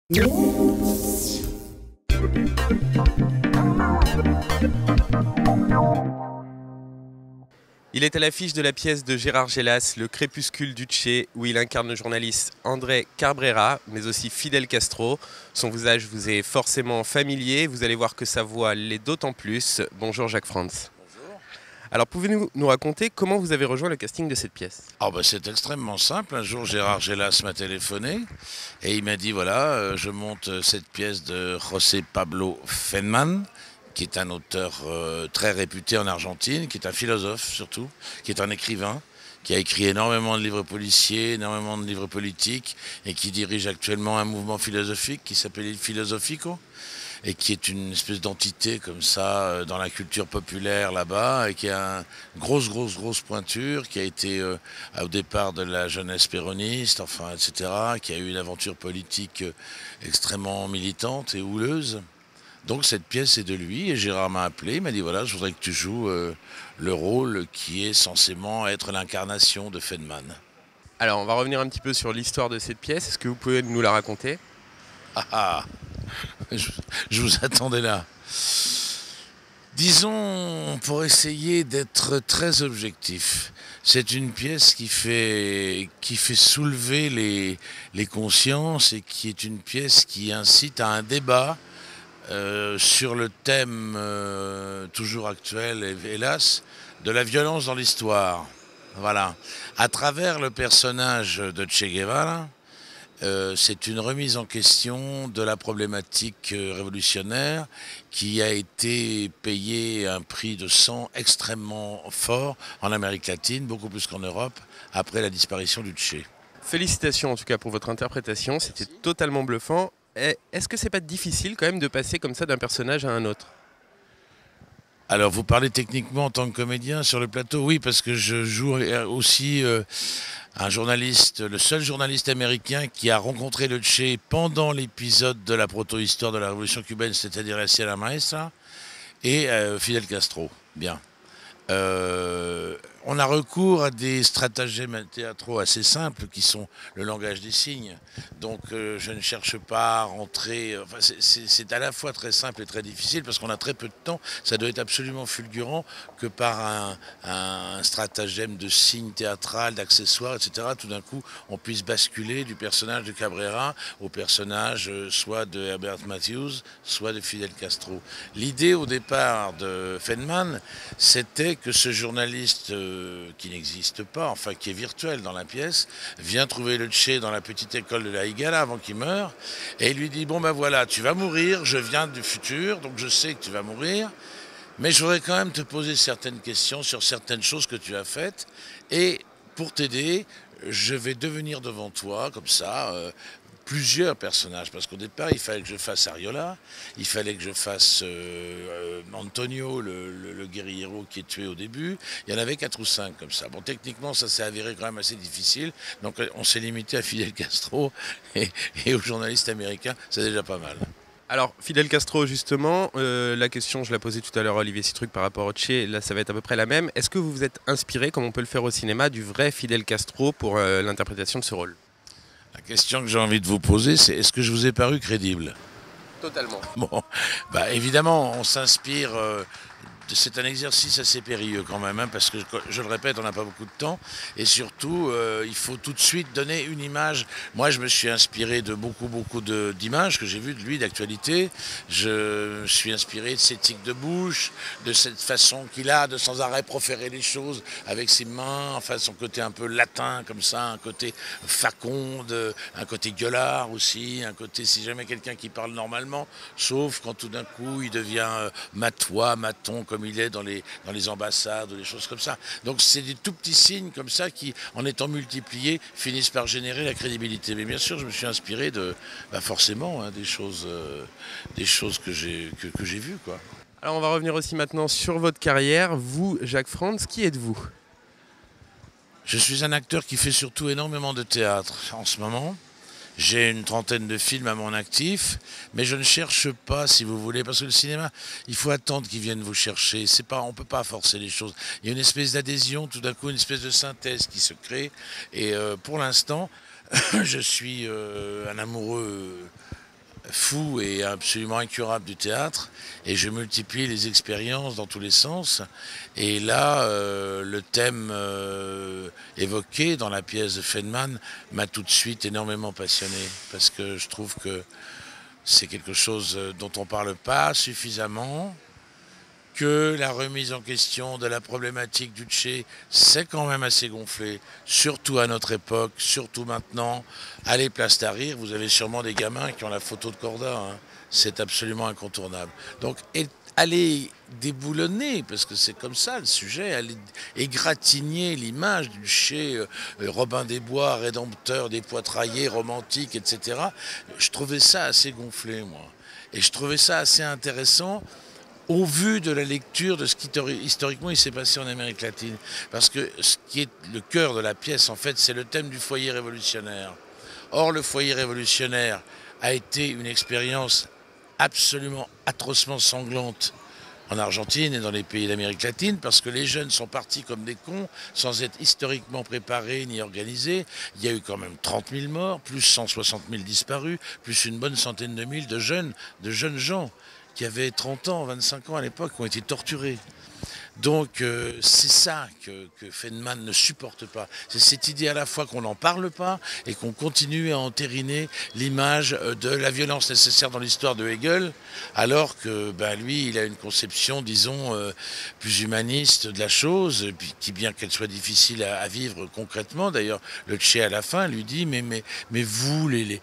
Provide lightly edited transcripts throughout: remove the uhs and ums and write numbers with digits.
Il est à l'affiche de la pièce de Gérard Gélas, Le Crépuscule du Che, où il incarne le journaliste André Cabrera, mais aussi Fidel Castro. Son visage vous est forcément familier, vous allez voir que sa voix l'est d'autant plus. Bonjour Jacques Frantz. Bonjour. Alors pouvez-vous nous raconter comment vous avez rejoint le casting de cette pièce? C'est extrêmement simple. Un jour, Gérard Gélas m'a téléphoné et il m'a dit voilà, je monte cette pièce de José Pablo Feynman, qui est un auteur très réputé en Argentine, qui est un philosophe surtout, qui est un écrivain, qui a écrit énormément de livres policiers, énormément de livres politiques, et qui dirige actuellement un mouvement philosophique qui s'appelle Il Filosofico, et qui est une espèce d'entité comme ça dans la culture populaire là-bas, et qui a une grosse pointure, qui a été au départ de la jeunesse péroniste, enfin, etc., qui a eu une aventure politique extrêmement militante et houleuse. Donc cette pièce est de lui et Gérard m'a appelé, il m'a dit voilà, je voudrais que tu joues le rôle qui est censément être l'incarnation de Feynman. Alors on va revenir un petit peu sur l'histoire de cette pièce, est-ce que vous pouvez nous la raconter? Je vous attendais là. Disons, pour essayer d'être très objectif, c'est une pièce qui fait soulever les consciences et qui est une pièce qui incite à un débat sur le thème toujours actuel, hélas, de la violence dans l'histoire. Voilà. À travers le personnage de Che Guevara, c'est une remise en question de la problématique révolutionnaire qui a été payée un prix de sang extrêmement fort en Amérique latine, beaucoup plus qu'en Europe, après la disparition du Che. Félicitations en tout cas pour votre interprétation, c'était totalement bluffant. Est-ce que c'est pas difficile quand même de passer comme ça d'un personnage à un autre? Alors vous parlez techniquement en tant que comédien sur le plateau? Oui, parce que je joue aussi un journaliste, le seul journaliste américain qui a rencontré le Che pendant l'épisode de la proto-histoire de la révolution cubaine, c'est-à-dire la Sierra Maestra, et Fidel Castro. Bien. On a recours à des stratagèmes théâtraux assez simples qui sont le langage des signes. Donc je ne cherche pas à rentrer... Enfin, c'est à la fois très simple et très difficile parce qu'on a très peu de temps. Ça doit être absolument fulgurant que par un stratagème de signes théâtral, d'accessoires, etc. Tout d'un coup, on puisse basculer du personnage de Cabrera au personnage soit de Herbert Matthews, soit de Fidel Castro. L'idée au départ de Feynman, c'était que ce journaliste qui n'existe pas, enfin qui est virtuel dans la pièce, vient trouver le Che dans la petite école de la Higuera avant qu'il meure, et il lui dit bon ben voilà, tu vas mourir, je viens du futur, donc je sais que tu vas mourir, mais je voudrais quand même te poser certaines questions sur certaines choses que tu as faites, et pour t'aider, je vais devenir devant toi, comme ça, plusieurs personnages, parce qu'au départ, il fallait que je fasse Ariola, il fallait que je fasse Antonio, le guerriero qui est tué au début. Il y en avait 4 ou 5 comme ça. Bon, techniquement, ça s'est avéré quand même assez difficile, donc on s'est limité à Fidel Castro et aux journalistes américains, c'est déjà pas mal. Alors, Fidel Castro, justement, la question, je la posais tout à l'heure à Olivier Citruc par rapport au Che, là ça va être à peu près la même. Est-ce que vous vous êtes inspiré, comme on peut le faire au cinéma, du vrai Fidel Castro pour l'interprétation de ce rôle? La question que j'ai envie de vous poser, c'est est-ce que je vous ai paru crédible? Totalement. Bon, évidemment, on s'inspire. C'est un exercice assez périlleux quand même, parce que, je le répète, on n'a pas beaucoup de temps. Et surtout, il faut tout de suite donner une image. Moi, je me suis inspiré de beaucoup d'images que j'ai vues de lui, d'actualité. Je me suis inspiré de ses tics de bouche, de cette façon qu'il a de sans arrêt proférer les choses avec ses mains, enfin son côté un peu latin comme ça, un côté faconde, un côté gueulard aussi, un côté si jamais quelqu'un qui parle normalement, sauf quand tout d'un coup il devient matois, maton, comme il est dans les ambassades ou des choses comme ça. Donc c'est des tout petits signes comme ça qui, en étant multipliés, finissent par générer la crédibilité. Mais bien sûr, je me suis inspiré de, forcément, des choses que j'ai vues, quoi. Alors on va revenir aussi maintenant sur votre carrière. Vous, Jacques Frantz, qui êtes-vous? Je suis un acteur qui fait surtout énormément de théâtre en ce moment. J'ai une trentaine de films à mon actif, mais je ne cherche pas, si vous voulez, parce que le cinéma, il faut attendre qu'ils viennent vous chercher. On ne peut pas forcer les choses. Il y a une espèce d'adhésion, tout d'un coup, une espèce de synthèse qui se crée. Et pour l'instant, je suis un amoureux fou et absolument incurable du théâtre, et je multiplie les expériences dans tous les sens. Et là, le thème évoqué dans la pièce de Feynman m'a tout de suite énormément passionné, parce que je trouve que c'est quelque chose dont on ne parle pas suffisamment, que la remise en question de la problématique du Tché, c'est quand même assez gonflé, surtout à notre époque, surtout maintenant. Allez, place Tahrir, vous avez sûrement des gamins qui ont la photo de Corda, hein. C'est absolument incontournable. Donc, allez déboulonner, parce que c'est comme ça le sujet, allez égratigner l'image du Tché, Robin des Bois, rédempteur des poitraillés, romantique, etc. Je trouvais ça assez gonflé, moi. Et je trouvais ça assez intéressant au vu de la lecture de ce qui historiquement il s'est passé en Amérique latine. Parce que ce qui est le cœur de la pièce, en fait, c'est le thème du foyer révolutionnaire. Or, le foyer révolutionnaire a été une expérience absolument atrocement sanglante en Argentine et dans les pays d'Amérique latine, parce que les jeunes sont partis comme des cons, sans être historiquement préparés ni organisés. Il y a eu quand même 30 000 morts, plus 160 000 disparus, plus une bonne centaine de mille de jeunes gens qui avaient 30 ans, 25 ans à l'époque, qui ont été torturés. Donc c'est ça que Feynman ne supporte pas. C'est cette idée à la fois qu'on n'en parle pas et qu'on continue à entériner l'image de la violence nécessaire dans l'histoire de Hegel, alors que lui, il a une conception, disons, plus humaniste de la chose, qui bien qu'elle soit difficile à vivre concrètement. D'ailleurs, le Tché à la fin lui dit mais vous, les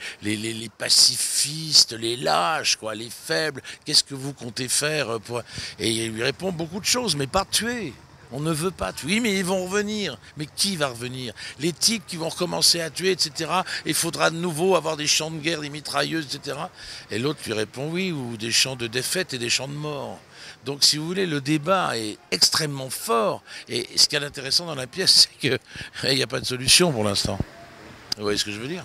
pacifistes, les lâches, quoi, les faibles, qu'est-ce que vous comptez faire pour... Et il lui répond beaucoup de choses, mais pas tuer. On ne veut pas tuer. Oui, mais ils vont revenir. Mais qui va revenir? Les types qui vont recommencer à tuer, etc. Il faudra de nouveau avoir des champs de guerre, des mitrailleuses, etc. Et l'autre lui répond oui, ou des champs de défaite et des champs de mort. Donc, si vous voulez, le débat est extrêmement fort. Et ce qui est intéressant dans la pièce, c'est qu'il n'y a pas de solution pour l'instant. Vous voyez ce que je veux dire?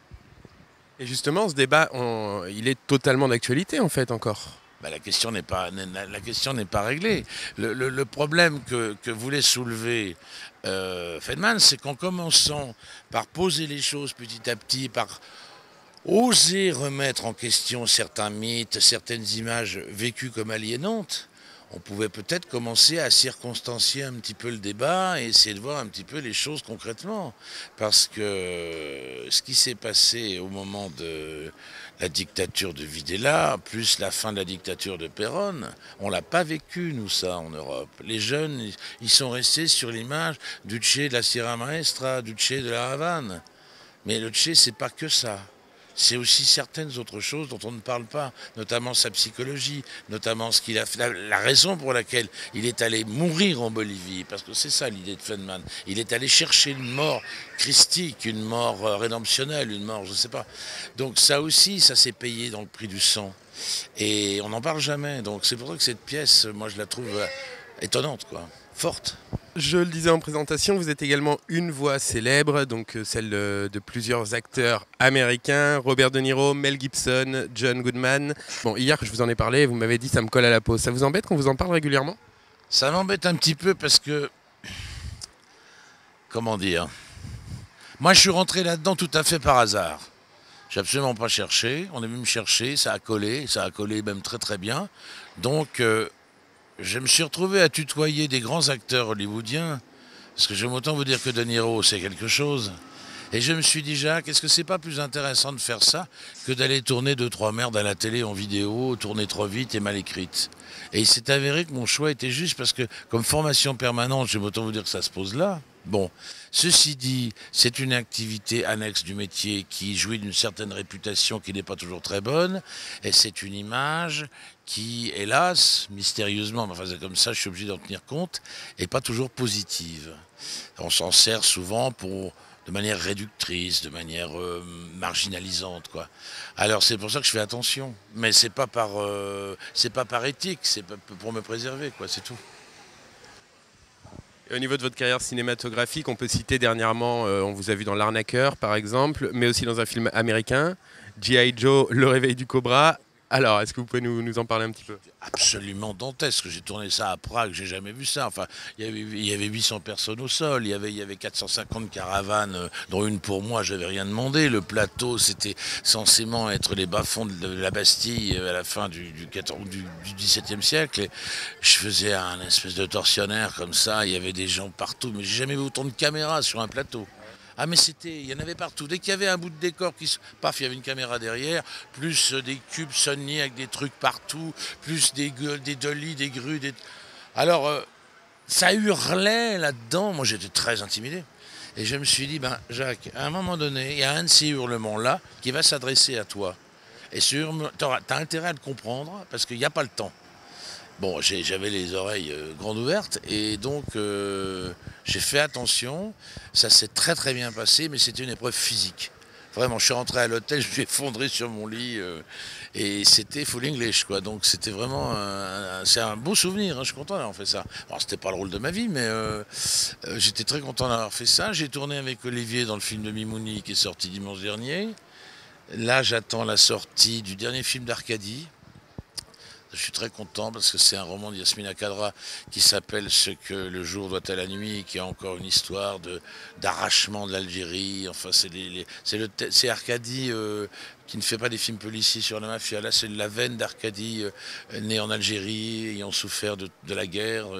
Et justement, ce débat, il est totalement d'actualité, en fait, encore. La question n'est pas réglée. Le problème que voulait soulever Feynman, c'est qu'en commençant par poser les choses petit à petit, par oser remettre en question certains mythes, certaines images vécues comme aliénantes, on pouvait peut-être commencer à circonstancier un petit peu le débat et essayer de voir un petit peu les choses concrètement. Parce que ce qui s'est passé au moment de la dictature de Videla, plus la fin de la dictature de Perón, on ne l'a pas vécu, nous, ça, en Europe. Les jeunes, ils sont restés sur l'image du Tché de la Sierra Maestra, du Tché de la Havane. Mais le Tché, c'est pas que ça. C'est aussi certaines autres choses dont on ne parle pas, notamment sa psychologie, notamment ce qu'il a fait, la raison pour laquelle il est allé mourir en Bolivie, parce que c'est ça l'idée de Feynman. Il est allé chercher une mort christique, une mort rédemptionnelle, une mort, je ne sais pas. Donc ça aussi, ça s'est payé dans le prix du sang. Et on n'en parle jamais. Donc c'est pour ça que cette pièce, moi je la trouve étonnante, quoi, forte. Je le disais en présentation, vous êtes également une voix célèbre, donc celle de plusieurs acteurs américains, Robert De Niro, Mel Gibson, John Goodman. Bon, hier que je vous en ai parlé, vous m'avez dit ça me colle à la peau. Ça vous embête qu'on vous en parle régulièrement? Ça m'embête un petit peu parce que, comment dire, moi je suis rentré là-dedans tout à fait par hasard. J'ai absolument pas cherché, on est venu me chercher, ça a collé même très très bien. Donc je me suis retrouvé à tutoyer des grands acteurs hollywoodiens, parce que j'aime autant vous dire que De Niro, c'est quelque chose. Et je me suis dit, Jacques, est-ce que c'est pas plus intéressant de faire ça que d'aller tourner 2-3 merdes à la télé en vidéo, tourner trop vite et mal écrite? Et il s'est avéré que mon choix était juste, parce que comme formation permanente, j'aime autant vous dire que ça se pose là. Bon, ceci dit, c'est une activité annexe du métier qui jouit d'une certaine réputation qui n'est pas toujours très bonne, et c'est une image qui, hélas, mystérieusement, enfin c'est comme ça, je suis obligé d'en tenir compte, n'est pas toujours positive. On s'en sert souvent de manière réductrice, de manière marginalisante, quoi. Alors c'est pour ça que je fais attention, mais c'est pas par éthique, c'est pour me préserver, quoi, c'est tout. Et au niveau de votre carrière cinématographique, on peut citer dernièrement, on vous a vu dans L'Arnaqueur par exemple, mais aussi dans un film américain, G.I. Joe, Le Réveil du Cobra, Alors, est-ce que vous pouvez nous en parler un petit peu? Absolument dantesque. J'ai tourné ça à Prague, j'ai jamais vu ça. Enfin, il y avait 800 personnes au sol, il y avait 450 caravanes, dont une pour moi, j'avais rien demandé. Le plateau, c'était censément être les bas-fonds de la Bastille à la fin du XVIIe siècle. Et je faisais un espèce de tortionnaire comme ça, il y avait des gens partout, mais j'ai jamais vu autant de caméras sur un plateau. Ah mais il y en avait partout. Dès qu'il y avait un bout de décor paf, il y avait une caméra derrière, plus des cubes Sony avec des trucs partout, plus des dolly, des grues, Alors, ça hurlait là-dedans. Moi, j'étais très intimidé. Et je me suis dit, ben, Jacques, à un moment donné, il y a un de ces hurlements-là qui va s'adresser à toi. Et tu as intérêt à le comprendre parce qu'il n'y a pas le temps. Bon, j'avais les oreilles grandes ouvertes et donc j'ai fait attention. Ça s'est très très bien passé, mais c'était une épreuve physique. Vraiment, je suis rentré à l'hôtel, je me suis effondré sur mon lit et c'était full English, quoi. Donc c'était vraiment, c'est un beau souvenir. Hein, je suis content d'avoir fait ça. Alors c'était pas le rôle de ma vie, mais j'étais très content d'avoir fait ça. J'ai tourné avec Olivier dans le film de Mimouni qui est sorti dimanche dernier. Là, j'attends la sortie du dernier film d'Arcadie. Je suis très content parce que c'est un roman de Yasmina Khadra qui s'appelle Ce que le jour doit à la nuit, qui a encore une histoire d'arrachement de l'Algérie. Enfin, c'est Arcadie qui ne fait pas des films policiers sur la mafia. Là, c'est la veine d'Arcadie né en Algérie, ayant souffert de la guerre.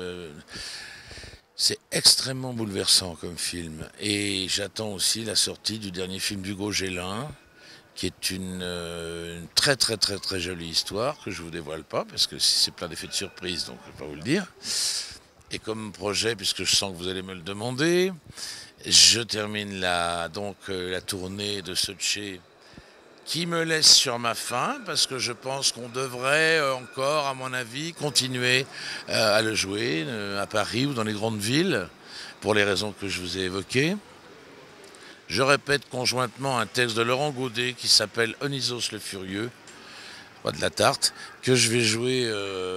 C'est extrêmement bouleversant comme film. Et j'attends aussi la sortie du dernier film d'Hugo Gélin, qui est une très très très très jolie histoire que je ne vous dévoile pas parce que c'est plein d'effets de surprise, donc je ne vais pas vous le dire. Et comme projet, puisque je sens que vous allez me le demander, je termine la tournée de Sochi qui me laisse sur ma faim parce que je pense qu'on devrait encore, à mon avis, continuer à le jouer à Paris ou dans les grandes villes pour les raisons que je vous ai évoquées. Je répète conjointement un texte de Laurent Godet qui s'appelle Onisos le Furieux, pas de la tarte, que je vais jouer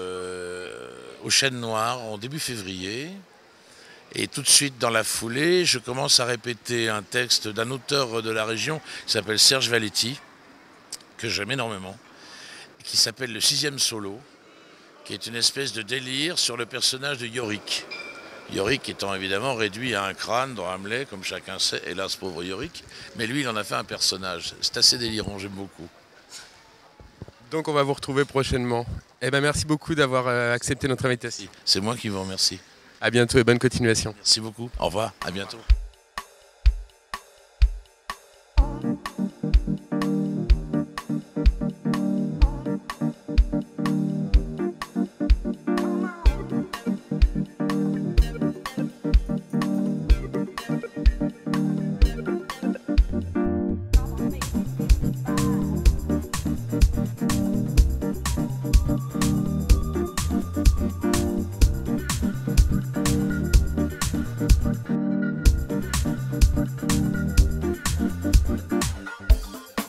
au Chêne Noir en début février. Et tout de suite dans la foulée, je commence à répéter un texte d'un auteur de la région qui s'appelle Serge Valetti, que j'aime énormément, qui s'appelle Le Sixième Solo, qui est une espèce de délire sur le personnage de Yorick. Yorick étant évidemment réduit à un crâne dans Hamlet, comme chacun sait, hélas pauvre Yorick, mais lui il en a fait un personnage. C'est assez délirant, j'aime beaucoup. Donc on va vous retrouver prochainement. Eh ben merci beaucoup d'avoir accepté notre invitation. C'est moi qui vous remercie. À bientôt et bonne continuation. Merci beaucoup. Au revoir, à bientôt.